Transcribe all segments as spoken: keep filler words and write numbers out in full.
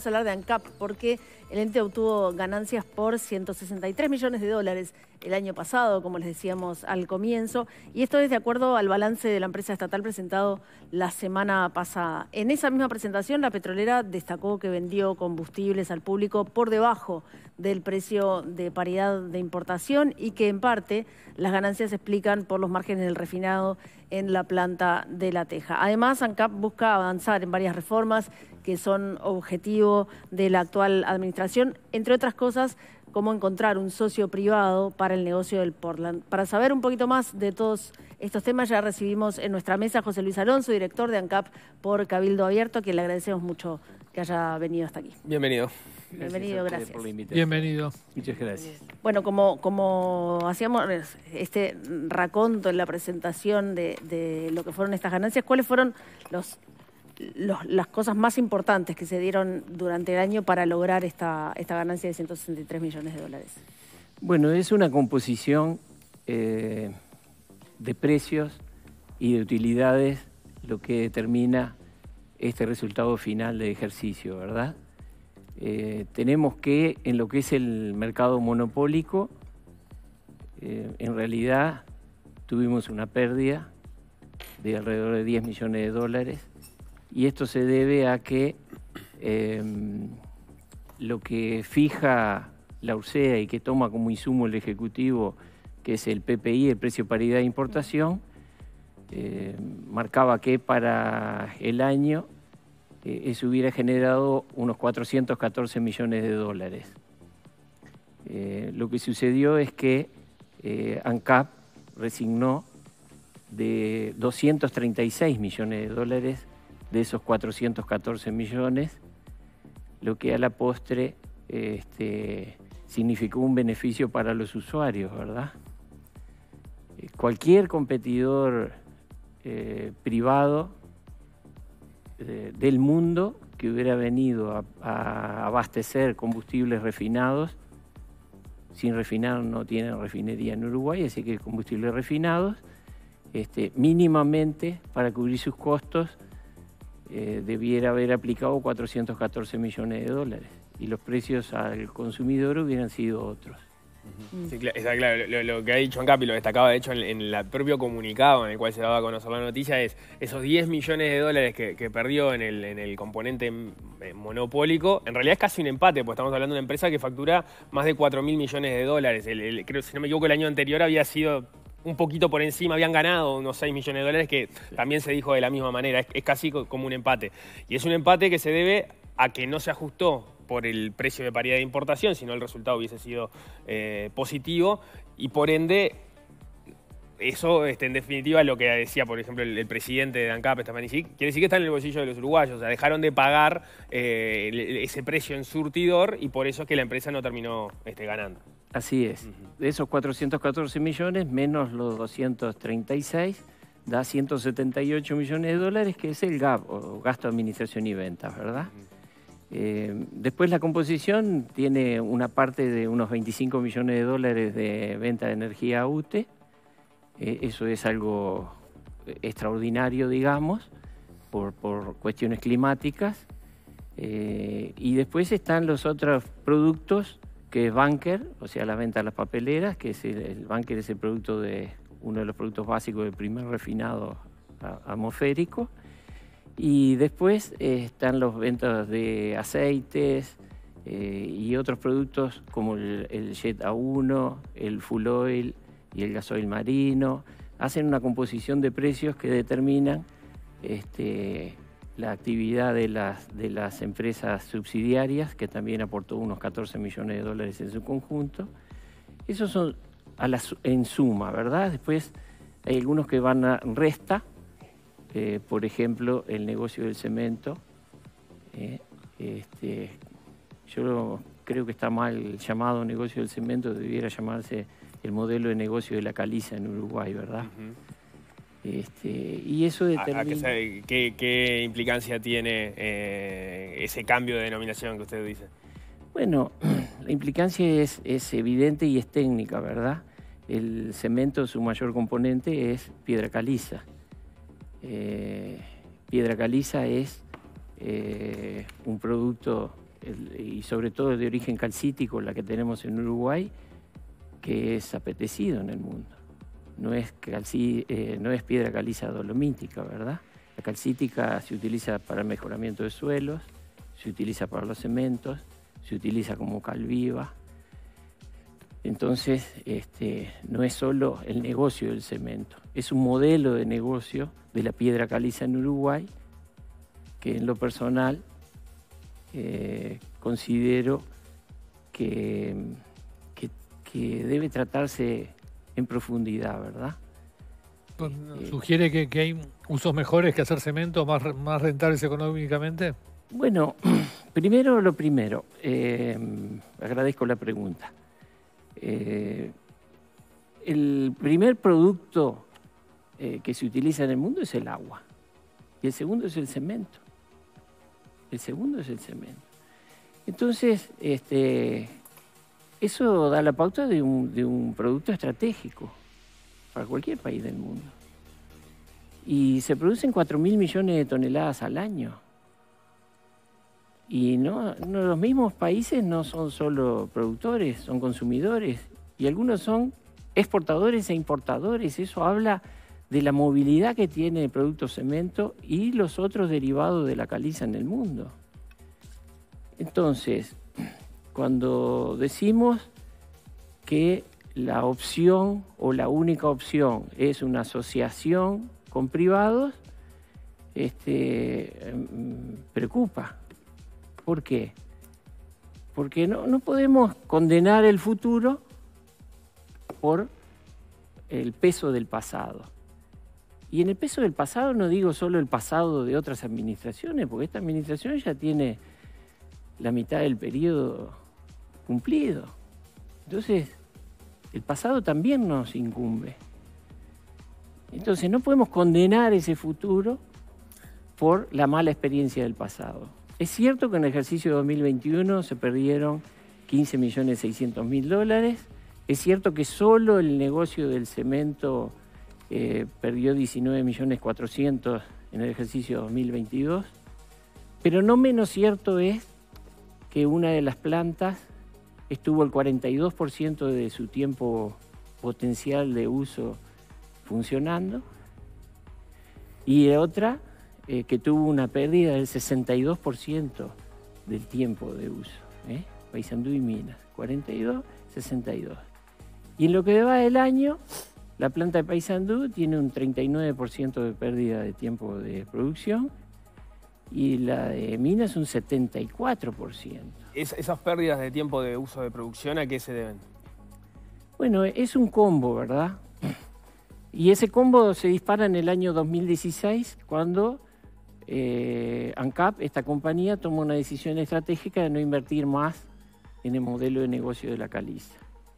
vamos a hablar de ANCAP, porque el ente obtuvo ganancias por ciento sesenta y tres millones de dólares el año pasado, como les decíamos al comienzo, y esto es de acuerdo al balance de la empresa estatal presentado la semana pasada. En esa misma presentación, la petrolera destacó que vendió combustibles al público por debajo del precio de paridad de importación y que en parte las ganancias se explican por los márgenes del refinado en la planta de La Teja. Además, ANCAP busca avanzar en varias reformas que son objetivo de la actual administración, entre otras cosas, como encontrar un socio privado para el negocio del Portland. Para saber un poquito más de todos estos temas, ya recibimos en nuestra mesa a José Luis Alonso, director de ANCAP por Cabildo Abierto, a quien le agradecemos mucho que haya venido hasta aquí. Bienvenido. Bienvenido, gracias. Por la invitación. Bienvenido. Muchas gracias. Bueno, como, como hacíamos este raconto en la presentación de, de lo que fueron estas ganancias, ¿cuáles fueron los, los, las cosas más importantes que se dieron durante el año para lograr esta, esta ganancia de ciento sesenta y tres millones de dólares? Bueno, es una composición eh, de precios y de utilidades lo que determina este resultado final de ejercicio, ¿verdad? Eh, tenemos que, en lo que es el mercado monopólico, eh, en realidad tuvimos una pérdida de alrededor de diez millones de dólares y esto se debe a que eh, lo que fija la URSEA y que toma como insumo el Ejecutivo, que es el P P I, el precio paridad de importación, eh, marcaba que para el año Eh, eso hubiera generado unos cuatrocientos catorce millones de dólares. Eh, lo que sucedió es que eh, ANCAP resignó de doscientos treinta y seis millones de dólares de esos cuatrocientos catorce millones, lo que a la postre eh, este, significó un beneficio para los usuarios, ¿verdad? Eh, cualquier competidor eh, privado del mundo que hubiera venido a, a abastecer combustibles refinados, sin refinar no tienen refinería en Uruguay, así que combustibles refinados, este, mínimamente para cubrir sus costos eh, debiera haber aplicado cuatrocientos catorce millones de dólares y los precios al consumidor hubieran sido otros. Sí, está claro. Lo, lo que ha dicho ANCAP y lo destacaba de hecho en, en el propio comunicado en el cual se daba a conocer la noticia es esos diez millones de dólares que, que perdió en el, en el componente monopólico. En realidad es casi un empate, porque estamos hablando de una empresa que factura más de cuatro mil millones de dólares. El, el, creo, si no me equivoco, el año anterior había sido un poquito por encima, habían ganado unos seis millones de dólares, que también se dijo de la misma manera. Es, es casi como un empate. Y es un empate que se debe a que no se ajustó por el precio de paridad de importación, si no el resultado hubiese sido eh, positivo, y por ende, eso este, en definitiva es lo que decía, por ejemplo, el, el presidente de ANCAP, Stefanisic, quiere decir que está en el bolsillo de los uruguayos, o sea, dejaron de pagar eh, ese precio en surtidor y por eso es que la empresa no terminó este, ganando. Así es. Uh-huh. De esos cuatrocientos catorce millones, menos los doscientos treinta y seis, da ciento setenta y ocho millones de dólares, que es el G A P, o gasto de administración y ventas, ¿verdad? Uh-huh. Eh, después la composición tiene una parte de unos veinticinco millones de dólares de venta de energía a U T E. Eh, eso es algo extraordinario, digamos, por, por cuestiones climáticas. Eh, y después están los otros productos, que es bunker, o sea, la venta de las papeleras, que es el, el bunker es el producto de, uno de los productos básicos del primer refinado atmosférico. Y después eh, están las ventas de aceites eh, y otros productos como el, el Jet A uno, el Full Oil y el gasoil marino. Hacen una composición de precios que determinan este, la actividad de las, de las empresas subsidiarias, que también aportó unos catorce millones de dólares en su conjunto. Esos son a la, en suma, ¿verdad? Después hay algunos que van a resta. Eh, por ejemplo, el negocio del cemento. Eh, este, yo creo que está mal llamado negocio del cemento, debiera llamarse el modelo de negocio de la caliza en Uruguay, ¿verdad? Uh-huh. este, y eso determina... ¿A, a qué, qué, ¿Qué implicancia tiene eh, ese cambio de denominación que usted dice? Bueno, la implicancia es, es evidente y es técnica, ¿verdad? El cemento, su mayor componente es piedra caliza. Eh, piedra caliza es eh, un producto el, y sobre todo de origen calcítico, la que tenemos en Uruguay, que es apetecido en el mundo. No es, calci, eh, no es piedra caliza dolomítica, ¿verdad? La calcítica se utiliza para el mejoramiento de suelos, se utiliza para los cementos, se utiliza como cal viva. Entonces, este, no es solo el negocio del cemento, es un modelo de negocio de la piedra caliza en Uruguay que en lo personal eh, considero que, que, que debe tratarse en profundidad, ¿verdad? ¿Sugiere que, que hay usos mejores que hacer cemento, más, más rentables económicamente? Bueno, primero lo primero, eh, agradezco la pregunta. Eh, el primer producto eh, que se utiliza en el mundo es el agua y el segundo es el cemento. El segundo es el cemento. Entonces, este, eso da la pauta de un, de un producto estratégico para cualquier país del mundo. Y se producen cuatro mil millones de toneladas al año. Y no, no, los mismos países no son solo productores, son consumidores. Y algunos son exportadores e importadores. Eso habla de la movilidad que tiene el producto cemento y los otros derivados de la caliza en el mundo. Entonces, cuando decimos que la opción o la única opción es una asociación con privados, este, preocupa. ¿Por qué? Porque no, no podemos condenar el futuro por el peso del pasado. Y en el peso del pasado no digo solo el pasado de otras administraciones, porque esta administración ya tiene la mitad del periodo cumplido. Entonces, el pasado también nos incumbe. Entonces, no podemos condenar ese futuro por la mala experiencia del pasado. Es cierto que en el ejercicio dos mil veintiuno se perdieron quince millones seiscientos mil dólares. Es cierto que solo el negocio del cemento eh, perdió diecinueve millones cuatrocientos en el ejercicio dos mil veintidós. Pero no menos cierto es que una de las plantas estuvo el cuarenta y dos por ciento de su tiempo potencial de uso funcionando y otra eh, que tuvo una pérdida del sesenta y dos por ciento del tiempo de uso. ¿eh? Paysandú y Minas, cuarenta y dos, sesenta y dos. Y en lo que va del año, la planta de Paysandú tiene un treinta y nueve por ciento de pérdida de tiempo de producción y la de Minas un setenta y cuatro por ciento. Es, ¿Esas pérdidas de tiempo de uso de producción a qué se deben? Bueno, es un combo, ¿verdad? Y ese combo se dispara en el año dos mil dieciséis, cuando eh, ANCAP, esta compañía, tomó una decisión estratégica de no invertir más en el modelo de negocio de la caliza.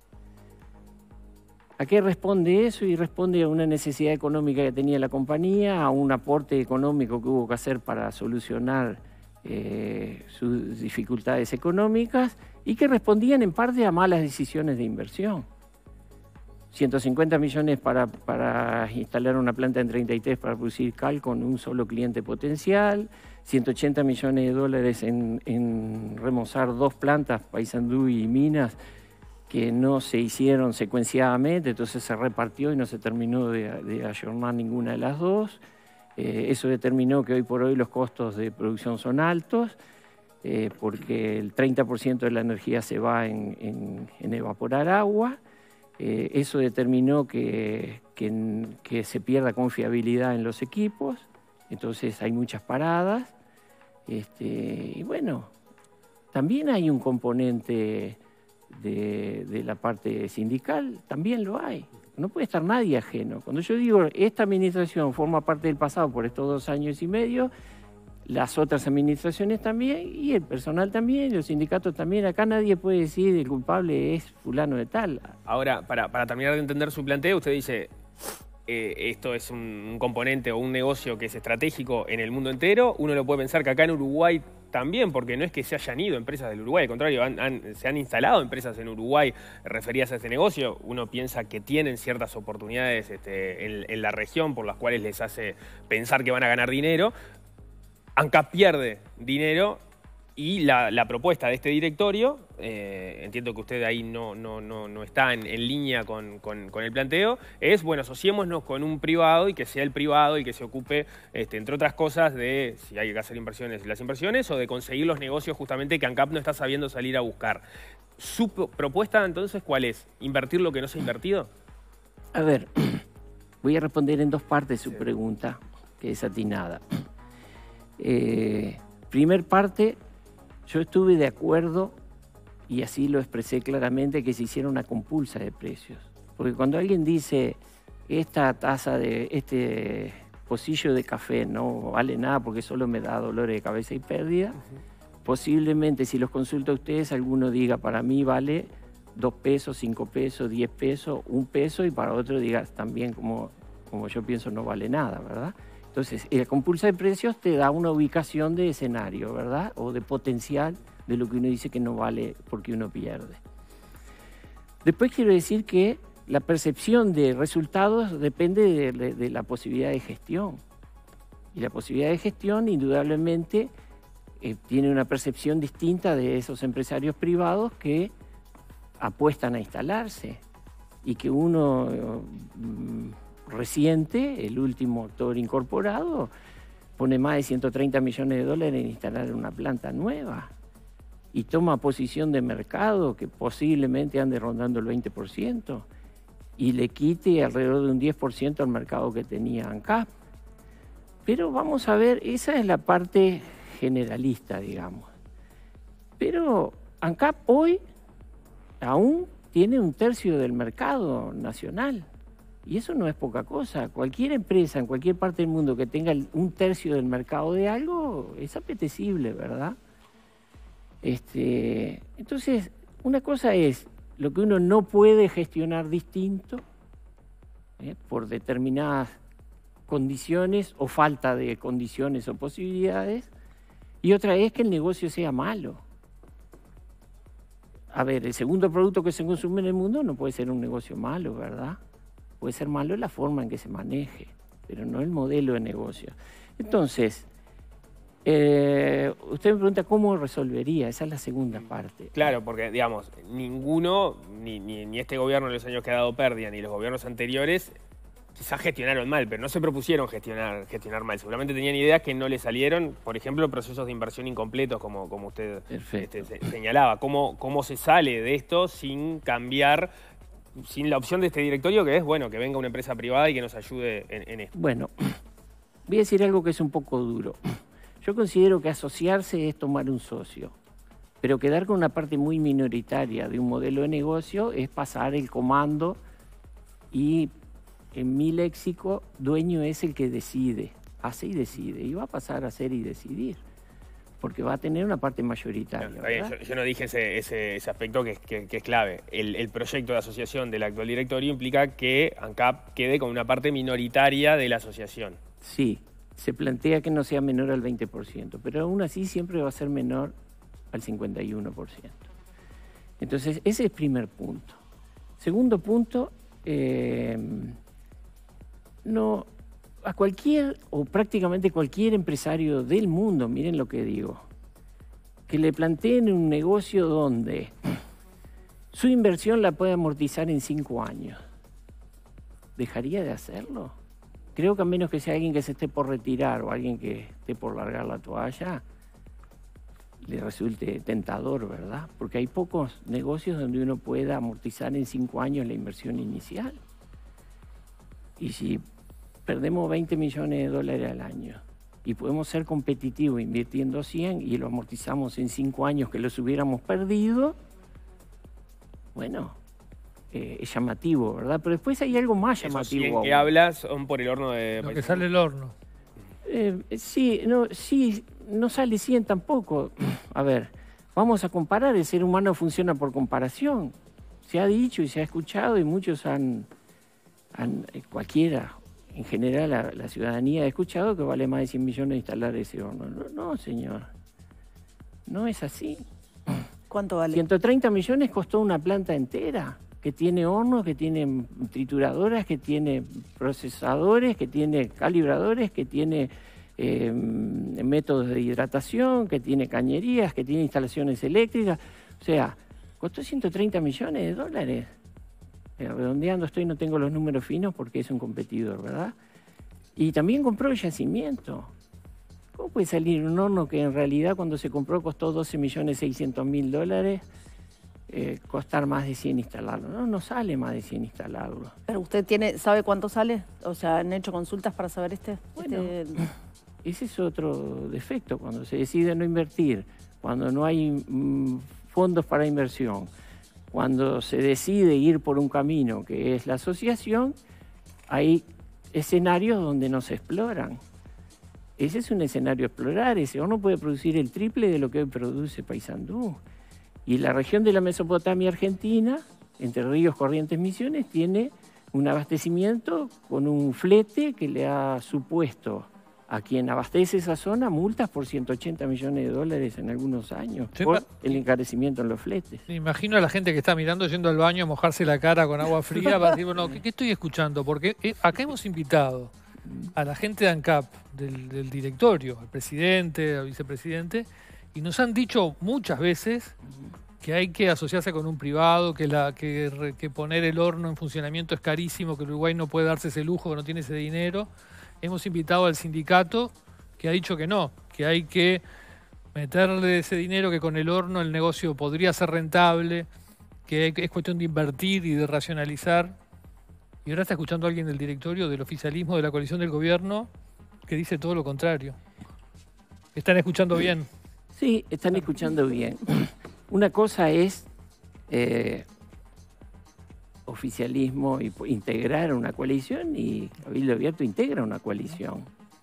¿A qué responde eso? Y responde a una necesidad económica que tenía la compañía, a un aporte económico que hubo que hacer para solucionar eh, sus dificultades económicas y que respondían en parte a malas decisiones de inversión. ciento cincuenta millones para, para instalar una planta en treinta y tres para producir cal con un solo cliente potencial, ciento ochenta millones de dólares en, en remozar dos plantas, Paysandú y Minas, que no se hicieron secuenciadamente, entonces se repartió y no se terminó de, de ayornar ninguna de las dos. Eh, eso determinó que hoy por hoy los costos de producción son altos, eh, porque el treinta por ciento de la energía se va en, en, en evaporar agua. Eh, eso determinó que, que, que se pierda confiabilidad en los equipos, entonces hay muchas paradas. Este, y bueno, también hay un componente de, de la parte sindical, también lo hay. No puede estar nadie ajeno. Cuando yo digo esta administración forma parte del pasado por estos dos años y medio, las otras administraciones también, y el personal también, y los sindicatos también. Acá nadie puede decir el culpable es fulano de tal. Ahora, para, para terminar de entender su planteo, usted dice, eh, esto es un, un componente o un negocio que es estratégico en el mundo entero. Uno lo puede pensar que acá en Uruguay también, porque no es que se hayan ido empresas del Uruguay, al contrario, han, han, se han instalado empresas en Uruguay referidas a este negocio. Uno piensa que tienen ciertas oportunidades este, en, en la región por las cuales les hace pensar que van a ganar dinero. ANCAP pierde dinero Y la, la propuesta de este directorio, eh, entiendo que usted ahí no, no, no, no está en, en línea con, con, con el planteo, es, bueno, asociémonos con un privado y que sea el privado el que se ocupe, este, entre otras cosas, de si hay que hacer inversiones, las inversiones, o de conseguir los negocios justamente que ANCAP no está sabiendo salir a buscar. ¿Su propuesta, entonces, cuál es? ¿Invertir lo que no se ha invertido? A ver, voy a responder en dos partes su sí. pregunta, que es atinada. Eh, primer parte... Yo estuve de acuerdo, y así lo expresé claramente, que se hiciera una compulsa de precios. Porque cuando alguien dice, esta taza de, este pocillo de café no vale nada porque solo me da dolores de cabeza y pérdida, uh-huh. posiblemente si los consulto a ustedes, alguno diga, para mí vale dos pesos, cinco pesos, diez pesos, un peso, y para otro diga, también como, como yo pienso, no vale nada, ¿verdad? Entonces, la compulsa de precios te da una ubicación de escenario, ¿verdad? O de potencial de lo que uno dice que no vale porque uno pierde. Después quiero decir que la percepción de resultados depende de, de, de la posibilidad de gestión. Y la posibilidad de gestión, indudablemente, eh, tiene una percepción distinta de esos empresarios privados que apuestan a instalarse y que uno... Eh, reciente, el último actor incorporado, pone más de ciento treinta millones de dólares en instalar una planta nueva y toma posición de mercado que posiblemente ande rondando el veinte por ciento y le quite alrededor de un diez por ciento al mercado que tenía ANCAP. Pero vamos a ver, esa es la parte generalista, digamos. Pero ANCAP hoy aún tiene un tercio del mercado nacional. Y eso no es poca cosa. Cualquier empresa en cualquier parte del mundo que tenga un tercio del mercado de algo es apetecible, ¿verdad? Este, entonces, una cosa es lo que uno no puede gestionar distinto ¿eh? por determinadas condiciones o falta de condiciones o posibilidades, y otra es que el negocio sea malo. A ver, el segundo producto que se consume en el mundo no puede ser un negocio malo, ¿verdad? Puede ser malo la forma en que se maneje, pero no el modelo de negocio. Entonces, eh, usted me pregunta cómo resolvería, esa es la segunda parte. Claro, porque, digamos, ninguno, ni, ni, ni este gobierno en los años que ha dado pérdida, ni los gobiernos anteriores, quizás gestionaron mal, pero no se propusieron gestionar, gestionar mal. Seguramente tenían ideas que no les salieron, por ejemplo, procesos de inversión incompletos, como, como usted este, se, señalaba. ¿Cómo, ¿Cómo se sale de esto sin cambiar... sin la opción de este directorio, que es, bueno, que venga una empresa privada y que nos ayude en, en esto? Bueno, voy a decir algo que es un poco duro. Yo considero que asociarse es tomar un socio, pero quedar con una parte muy minoritaria de un modelo de negocio es pasar el comando y, en mi léxico, dueño es el que decide, hace y decide, y va a pasar a hacer y decidir, porque va a tener una parte mayoritaria. No, bien, yo, yo no dije ese, ese, ese aspecto que, que, que es clave. El, el proyecto de asociación del actual directorio implica que ANCAP quede con una parte minoritaria de la asociación. Sí, se plantea que no sea menor al veinte por ciento, pero aún así siempre va a ser menor al cincuenta y uno por ciento. Entonces, ese es el primer punto. Segundo punto, eh, no... a cualquier o prácticamente cualquier empresario del mundo, miren lo que digo, que le planteen un negocio donde su inversión la puede amortizar en cinco años, ¿dejaría de hacerlo? Creo que a menos que sea alguien que se esté por retirar o alguien que esté por largar la toalla, le resulte tentador, ¿verdad? Porque hay pocos negocios donde uno pueda amortizar en cinco años la inversión inicial. Y si perdemos veinte millones de dólares al año y podemos ser competitivos invirtiendo cien y lo amortizamos en cinco años que los hubiéramos perdido, bueno, eh, es llamativo, ¿verdad? Pero después hay algo más llamativo. Esos cien que hablas son por el horno de... Lo que sale el horno. Eh, sí, no, sí, no sale cien tampoco. A ver, vamos a comparar, el ser humano funciona por comparación. Se ha dicho y se ha escuchado y muchos han, han cualquiera... En general, la, la ciudadanía ha escuchado que vale más de cien millones instalar ese horno. No, no, señor. No es así. ¿Cuánto vale? ciento treinta millones costó una planta entera, que tiene hornos, que tiene trituradoras, que tiene procesadores, que tiene calibradores, que tiene eh, métodos de hidratación, que tiene cañerías, que tiene instalaciones eléctricas. O sea, costó ciento treinta millones de dólares. Eh, redondeando estoy, no tengo los números finos porque es un competidor, ¿verdad? Y también compró el yacimiento. ¿Cómo puede salir un horno que en realidad cuando se compró costó doce millones seiscientos mil dólares, eh, costar más de cien instalarlo? No, no sale más de cien instalarlo. Pero usted tiene, ¿sabe cuánto sale? O sea, ¿han hecho consultas para saber este? Bueno, este... ese es otro defecto. Cuando se decide no invertir, cuando no hay mmm, fondos para inversión, cuando se decide ir por un camino que es la asociación, hay escenarios donde no se exploran. Ese es un escenario a explorar. Ese horno puede producir el triple de lo que hoy produce Paysandú. Y la región de la Mesopotamia Argentina, entre Ríos, Corrientes, Misiones, tiene un abastecimiento con un flete que le ha supuesto a quien abastece esa zona multas por ciento ochenta millones de dólares en algunos años, sí, por el encarecimiento en los fletes. Me imagino a la gente que está mirando yendo al baño a mojarse la cara con agua fría para decir, bueno, ¿qué, qué estoy escuchando? Porque eh, acá hemos invitado a la gente de ANCAP, del, del directorio, al presidente, al vicepresidente, y nos han dicho muchas veces que hay que asociarse con un privado, que, la, que, que poner el horno en funcionamiento es carísimo, que Uruguay no puede darse ese lujo, que no tiene ese dinero. Hemos invitado al sindicato que ha dicho que no, que hay que meterle ese dinero, que con el horno el negocio podría ser rentable, que es cuestión de invertir y de racionalizar. Y ahora está escuchando a alguien del directorio, del oficialismo, de la coalición del gobierno, que dice todo lo contrario. ¿Están escuchando bien? Sí, están escuchando bien. Una cosa es eh, oficialismo y integrar una coalición, y Cabildo Abierto integra una coalición.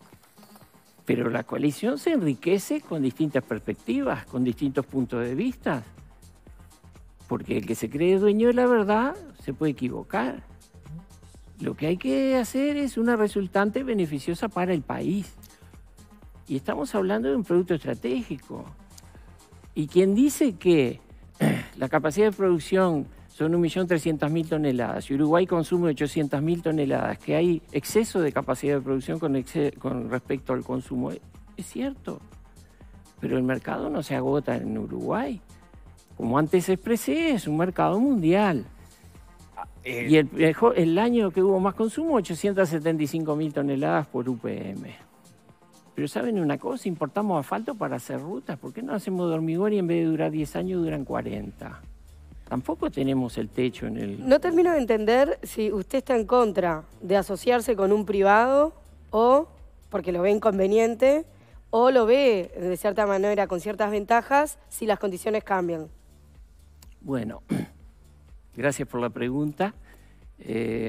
Pero la coalición se enriquece con distintas perspectivas, con distintos puntos de vista. Porque el que se cree dueño de la verdad se puede equivocar. Lo que hay que hacer es una resultante beneficiosa para el país. Y estamos hablando de un producto estratégico. Y quien dice que la capacidad de producción son un millón trescientas mil toneladas y Uruguay consume ochocientas mil toneladas, que hay exceso de capacidad de producción con, con respecto al consumo, es cierto. Pero el mercado no se agota en Uruguay. Como antes expresé, es un mercado mundial. Eh, y el, el, el año que hubo más consumo, ochocientas setenta y cinco mil toneladas por U P M. Pero ¿saben una cosa? Importamos asfalto para hacer rutas. ¿Por qué no hacemos de hormigón y en vez de durar diez años duran cuarenta? Tampoco tenemos el techo en el... No termino de entender si usted está en contra de asociarse con un privado o porque lo ve inconveniente o lo ve de cierta manera con ciertas ventajas si las condiciones cambian. Bueno, gracias por la pregunta. Eh,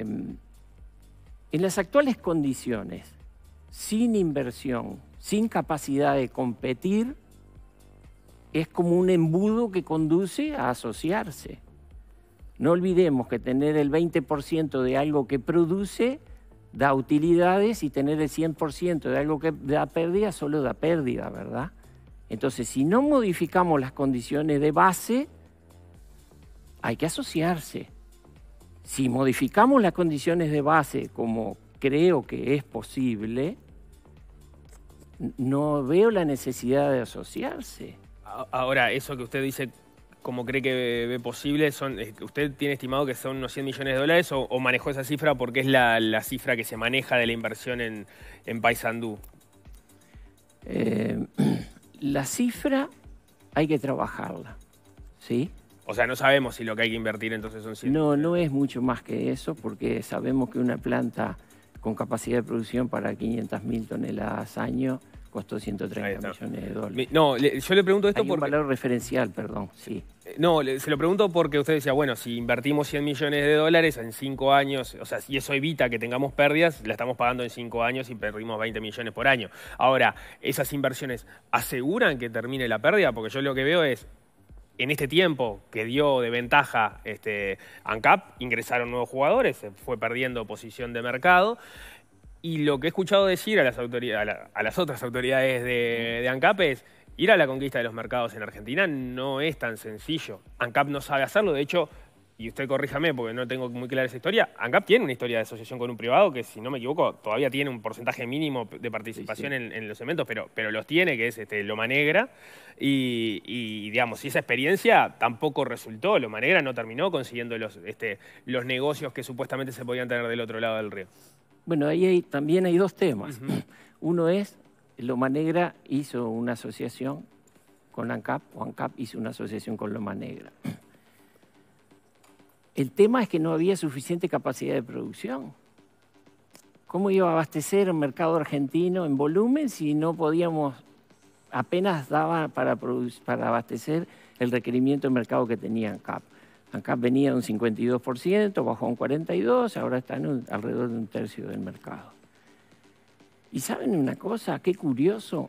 en las actuales condiciones, sin inversión, sin capacidad de competir, es como un embudo que conduce a asociarse. No olvidemos que tener el veinte por ciento de algo que produce da utilidades y tener el cien por ciento de algo que da pérdida solo da pérdida, ¿verdad? Entonces, si no modificamos las condiciones de base, hay que asociarse. Si modificamos las condiciones de base, como creo que es posible, no veo la necesidad de asociarse. Ahora, eso que usted dice, como cree que ve, ve posible, son, ¿usted tiene estimado que son unos cien millones de dólares o, o manejó esa cifra porque es la, la cifra que se maneja de la inversión en, en Paysandú? Eh, la cifra hay que trabajarla, ¿sí? O sea, no sabemos si lo que hay que invertir entonces son cien. No, no es mucho más que eso, porque sabemos que una planta con capacidad de producción para quinientas mil toneladas año costó ciento treinta millones de dólares. No, le, yo le pregunto esto Hay porque... un valor referencial, perdón, sí. No, le, se lo pregunto porque usted decía, bueno, si invertimos cien millones de dólares en cinco años, o sea, si eso evita que tengamos pérdidas, la estamos pagando en cinco años y perdimos veinte millones por año. Ahora, ¿esas inversiones aseguran que termine la pérdida? Porque yo lo que veo es, en este tiempo que dio de ventaja este, ANCAP, ingresaron nuevos jugadores, se fue perdiendo posición de mercado. Y lo que he escuchado decir a las, autoridades, a la, a las otras autoridades de, de ANCAP es, ir a la conquista de los mercados en Argentina no es tan sencillo. ANCAP no sabe hacerlo, de hecho, y usted corríjame porque no tengo muy clara esa historia, ANCAP tiene una historia de asociación con un privado que, si no me equivoco, todavía tiene un porcentaje mínimo de participación sí, sí. En, en los eventos, pero, pero los tiene, que es este, Loma Negra. Y, y, digamos, y esa experiencia tampoco resultó. Loma Negra no terminó consiguiendo los, este, los negocios que supuestamente se podían tener del otro lado del río. Bueno, ahí hay, también hay dos temas. Uh-huh. Uno es, Loma Negra hizo una asociación con ANCAP, o ANCAP hizo una asociación con Loma Negra. El tema es que no había suficiente capacidad de producción. ¿Cómo iba a abastecer el mercado argentino en volumen si no podíamos, apenas daba para, para abastecer el requerimiento de mercado que tenía ANCAP? ANCAP venía de un cincuenta y dos por ciento, bajó a un cuarenta y dos por ciento, ahora está en un, alrededor de un tercio del mercado. Y ¿saben una cosa? Qué curioso,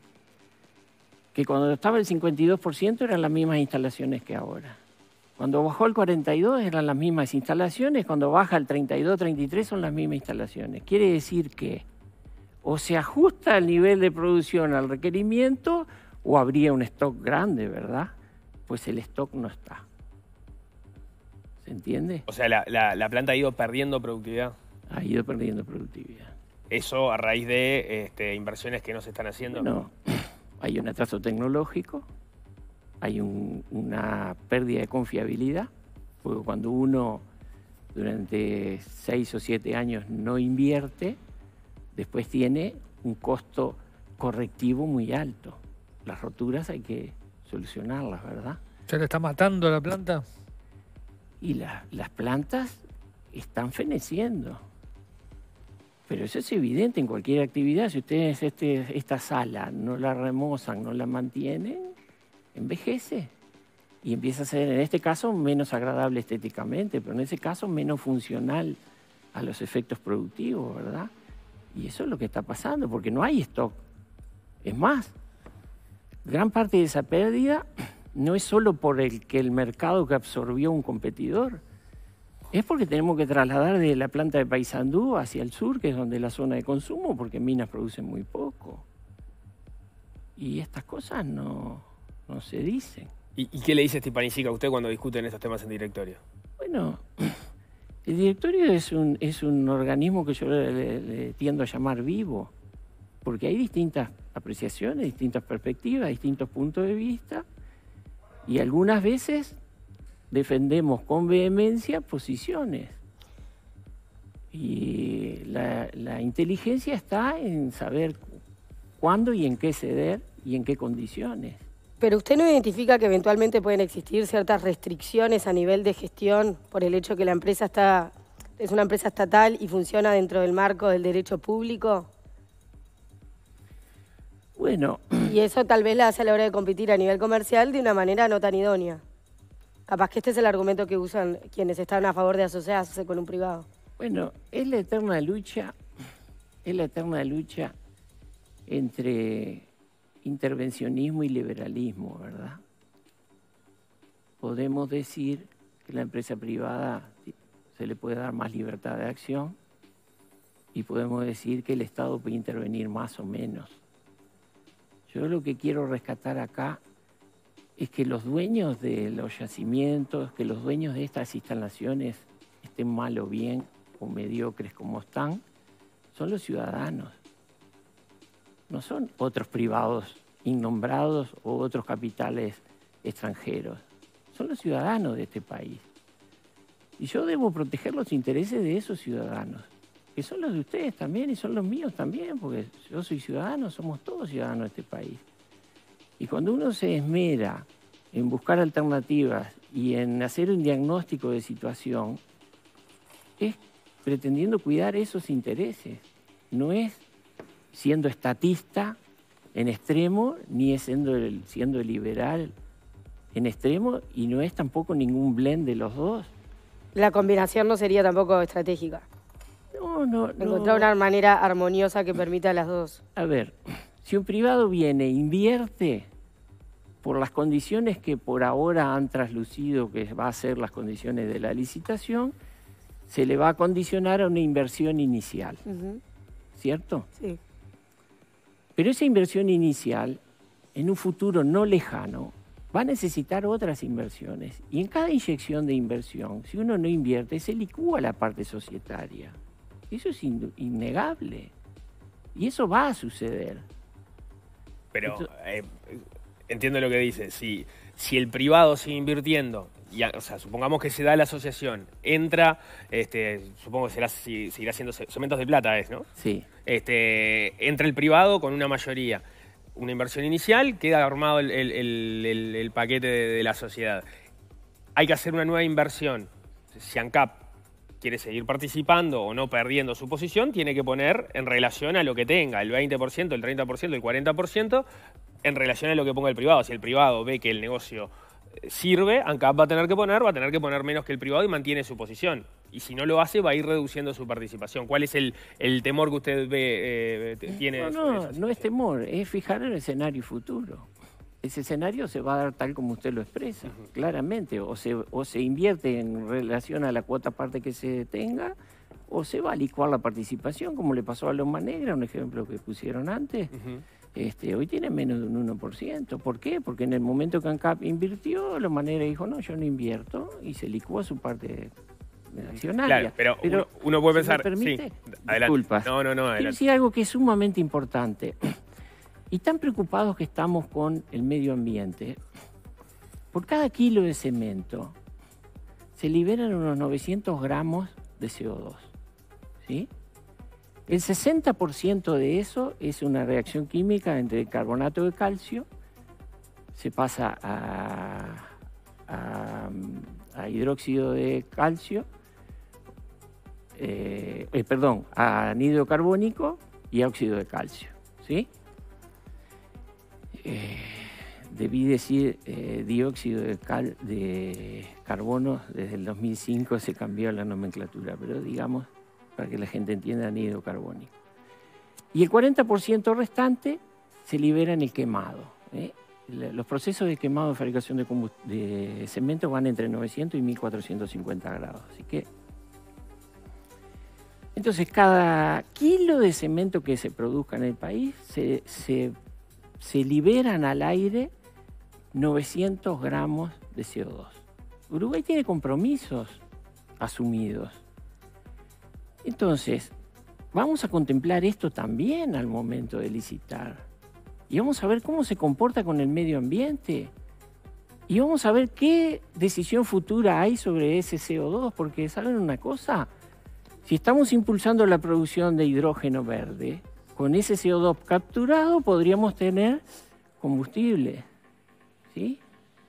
que cuando estaba el cincuenta y dos por ciento eran las mismas instalaciones que ahora. Cuando bajó el cuarenta y dos por ciento eran las mismas instalaciones, cuando baja el treinta y dos, treinta y tres por ciento son las mismas instalaciones. Quiere decir que o se ajusta el nivel de producción al requerimiento o habría un stock grande, ¿verdad? Pues el stock no está. ¿Se entiende? O sea, la, la, la planta ha ido perdiendo productividad. Ha ido perdiendo productividad. ¿Eso a raíz de este, inversiones que no se están haciendo? No, hay un atraso tecnológico, hay un, una pérdida de confiabilidad, porque cuando uno durante seis o siete años no invierte, después tiene un costo correctivo muy alto. Las roturas hay que solucionarlas, ¿verdad? ¿Se le está matando la planta? Y la, las plantas están feneciendo. Pero eso es evidente en cualquier actividad. Si ustedes este, esta sala no la remozan, no la mantienen, envejece. Y empieza a ser, en este caso, menos agradable estéticamente, pero en ese caso menos funcional a los efectos productivos, ¿verdad? Y eso es lo que está pasando, porque no hay stock. Es más, gran parte de esa pérdida no es solo por el que el mercado que absorbió un competidor, es porque tenemos que trasladar de la planta de Paysandú hacia el sur, que es donde es la zona de consumo, porque minas producen muy poco. Y estas cosas no, no se dicen. ¿Y, ¿Y qué le dice Stipanisic a usted cuando discuten estos temas en directorio? Bueno, el directorio es un, es un organismo que yo le, le, le tiendo a llamar vivo, porque hay distintas apreciaciones, distintas perspectivas, distintos puntos de vista, y algunas veces defendemos con vehemencia posiciones. Y la, la inteligencia está en saber cuándo y en qué ceder y en qué condiciones. Pero usted no identifica que eventualmente pueden existir ciertas restricciones a nivel de gestión por el hecho que la empresa está, es una empresa estatal y funciona dentro del marco del derecho público. Bueno. Y eso tal vez la hace a la hora de competir a nivel comercial de una manera no tan idónea. Capaz que este es el argumento que usan quienes están a favor de asociarse con un privado. Bueno, es la eterna lucha, es la eterna lucha entre intervencionismo y liberalismo, ¿verdad? Podemos decir que la empresa privada se le puede dar más libertad de acción y podemos decir que el Estado puede intervenir más o menos. Yo lo que quiero rescatar acá es que los dueños de los yacimientos, que los dueños de estas instalaciones, estén mal o bien, o mediocres como están, son los ciudadanos. No son otros privados innombrados o otros capitales extranjeros. Son los ciudadanos de este país. Y yo debo proteger los intereses de esos ciudadanos, que son los de ustedes también y son los míos también, porque yo soy ciudadano, somos todos ciudadanos de este país. Y cuando uno se esmera en buscar alternativas y en hacer un diagnóstico de situación, es pretendiendo cuidar esos intereses. No es siendo estatista en extremo, ni es siendo, siendo liberal en extremo, y no es tampoco ningún blend de los dos. La combinación no sería tampoco estratégica. No, no, no. Encontrar una manera armoniosa que permita las dos. A ver, si un privado viene e invierte por las condiciones que por ahora han traslucido que va a ser las condiciones de la licitación, se le va a condicionar a una inversión inicial, uh-huh. ¿Cierto? Sí. Pero esa inversión inicial, en un futuro no lejano, va a necesitar otras inversiones. Y en cada inyección de inversión, si uno no invierte, se licúa la parte societaria. Eso es in- innegable. Y eso va a suceder. Pero Entonces, eh, entiendo lo que dice. Si, si el privado sigue invirtiendo, y, o sea, supongamos que se da la asociación, entra, este, supongo que será, si- seguirá siendo ce- Cementos de Plata, es, ¿no? sí. Este, entra el privado con una mayoría. Una inversión inicial, queda armado el, el- el- el- el paquete de, de la sociedad. Hay que hacer una nueva inversión. Si ANCAP quiere seguir participando o no perdiendo su posición, tiene que poner en relación a lo que tenga, el veinte por ciento, el treinta por ciento, el cuarenta por ciento, en relación a lo que ponga el privado. Si el privado ve que el negocio eh, sirve, ANCAP va a tener que poner, va a tener que poner menos que el privado y mantiene su posición. Y si no lo hace, va a ir reduciendo su participación. ¿Cuál es el, el temor que usted ve, eh, tiene? No, sobre no, esa no es situación? temor, es fijar el escenario futuro. Ese escenario se va a dar tal como usted lo expresa, uh-huh. claramente. O se, o se invierte en relación a la cuota parte que se tenga, o se va a licuar la participación, como le pasó a Loma Negra, un ejemplo que pusieron antes. Uh-huh. Este, hoy tiene menos de un uno por ciento. ¿Por qué? Porque en el momento que ANCAP invirtió, Loma Negra dijo, no, yo no invierto, y se licuó su parte accionaria. Claro, pero, pero uno, uno puede ¿se pensar... me permite? Sí, adelante. Disculpas. No, no, no, adelante. Quiero decir algo que es sumamente importante. Y tan preocupados que estamos con el medio ambiente, por cada kilo de cemento se liberan unos novecientos gramos de C O dos. ¿Sí? El sesenta por ciento de eso es una reacción química entre carbonato de calcio, se pasa a, a, a hidróxido de calcio, eh, eh, perdón, a anhídrido carbónico y a óxido de calcio. ¿Sí? Eh, debí decir eh, dióxido de, cal, de carbono, desde el dos mil cinco se cambió la nomenclatura, pero digamos, para que la gente entienda, anhídrido carbónico. Y el cuarenta por ciento restante se libera en el quemado. ¿eh? Los procesos de quemado de fabricación de, de cemento van entre novecientos y mil cuatrocientos cincuenta grados. Así que, entonces, cada kilo de cemento que se produzca en el país se, se se liberan al aire novecientos gramos de C O dos. Uruguay tiene compromisos asumidos. Entonces, vamos a contemplar esto también al momento de licitar. Y vamos a ver cómo se comporta con el medio ambiente. Y vamos a ver qué decisión futura hay sobre ese C O dos, porque ¿saben una cosa? Si estamos impulsando la producción de hidrógeno verde, con ese C O dos capturado podríamos tener combustible, ¿sí?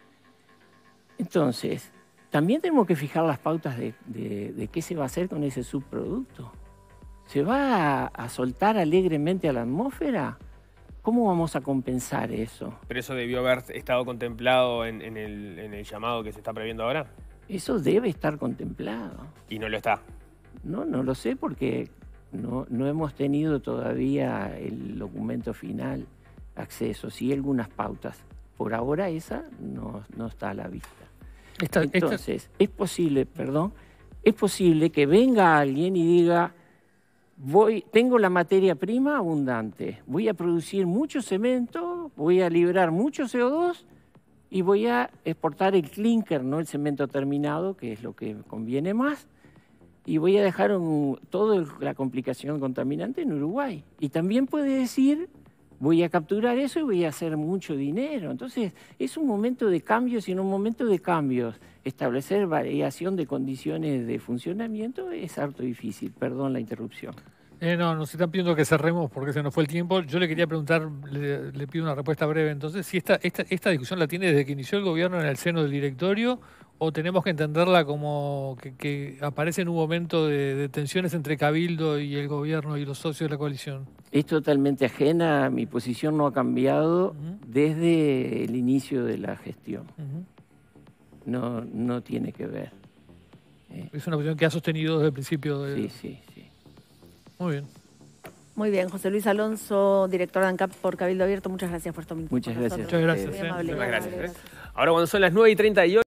Entonces, también tenemos que fijar las pautas de, de, de qué se va a hacer con ese subproducto. ¿Se va a, a soltar alegremente a la atmósfera? ¿Cómo vamos a compensar eso? ¿Pero eso debió haber estado contemplado en, en, el, en el llamado que se está previendo ahora? Eso debe estar contemplado. ¿Y no lo está? No, no lo sé porque... No, no hemos tenido todavía el documento final, acceso, sí algunas pautas. Por ahora esa no, no está a la vista. Esta, Entonces, esta... es posible, perdón, es posible que venga alguien y diga, voy, tengo la materia prima abundante, voy a producir mucho cemento, voy a liberar mucho C O dos y voy a exportar el clinker, no el cemento terminado, que es lo que conviene más, y voy a dejar un, toda la complicación contaminante en Uruguay. Y también puede decir, voy a capturar eso y voy a hacer mucho dinero. Entonces, es un momento de cambios y en un momento de cambios establecer variación de condiciones de funcionamiento es harto difícil. Perdón la interrupción. Eh, no, nos están pidiendo que cerremos porque se nos fue el tiempo. Yo le quería preguntar, le, le pido una respuesta breve entonces, si esta, esta, esta discusión la tiene desde que inició el gobierno en el seno del directorio o tenemos que entenderla como que, que aparece en un momento de, de tensiones entre Cabildo y el gobierno y los socios de la coalición. Es totalmente ajena, mi posición no ha cambiado uh-huh. desde el inicio de la gestión. Uh-huh. No, no tiene que ver. Eh. Es una posición que ha sostenido desde el principio. De... Sí, sí, sí. Muy bien. Muy bien, José Luis Alonso, director de ANCAP por Cabildo Abierto, muchas gracias por estar Muchas gracias. Muchas gracias. Muchas gracias. Ahora cuando son las nueve y treinta y ocho...